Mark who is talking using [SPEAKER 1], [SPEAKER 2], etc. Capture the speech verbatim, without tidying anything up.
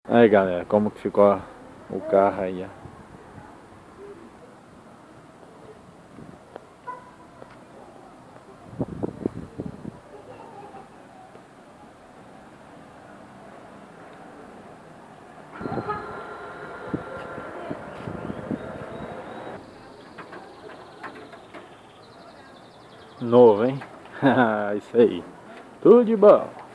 [SPEAKER 1] Aí galera, como que ficou o carro aí, ó. Novo, hein? Isso aí. Tudo de bom.